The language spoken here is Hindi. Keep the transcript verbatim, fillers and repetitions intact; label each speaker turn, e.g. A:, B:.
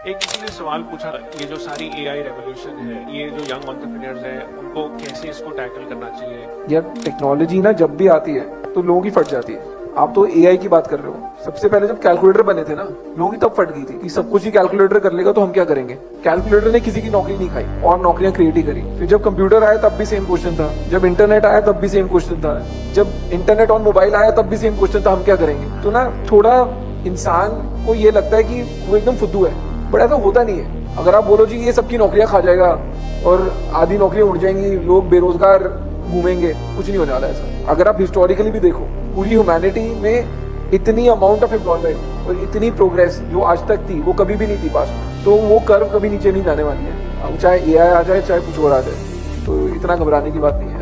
A: एक किसी ने सवाल पूछा, ये जो सारी एआई रेवोल्यूशन है, ये जो यंग एंटरप्रेन्योर्स हैं, उनको कैसे इसको टैकल करना चाहिए?
B: यार टेक्नोलॉजी ना जब भी आती है तो लोगों की फट जाती है। आप तो एआई की बात कर रहे हो, सबसे पहले जब कैलकुलेटर बने थे ना, लोगों की तब फट गई थी कि सब कुछ ही कैलकुलेटर कर लेगा तो हम क्या करेंगे। कैलकुलेटर ने किसी की नौकरी नहीं खाई और नौकरियां क्रिएट ही करी। फिर जब कंप्यूटर आया तब भी सेम क्वेश्चन था, जब इंटरनेट आया तब भी सेम क्वेश्चन था, जब इंटरनेट और मोबाइल आया तब भी सेम क्वेश्चन था, हम क्या करेंगे। तो ना थोड़ा इंसान को ये लगता है कि वो एकदम फुद्दू है, बट ऐसा होता नहीं है। अगर आप बोलो जी ये सबकी नौकरियां खा जाएगा और आधी नौकरियां उड़ जाएंगी, लोग बेरोजगार घूमेंगे, कुछ नहीं होने वाला ऐसा। अगर आप हिस्टोरिकली भी देखो, पूरी ह्यूमैनिटी में इतनी अमाउंट ऑफ एम्प्लॉयमेंट और इतनी प्रोग्रेस जो आज तक थी वो कभी भी नहीं थी पास्ट। तो वो कर्व कभी नीचे नहीं जाने वाली है, चाहे एआई आ जाए चाहे कुछ और आ जाए। तो इतना घबराने की बात नहीं है।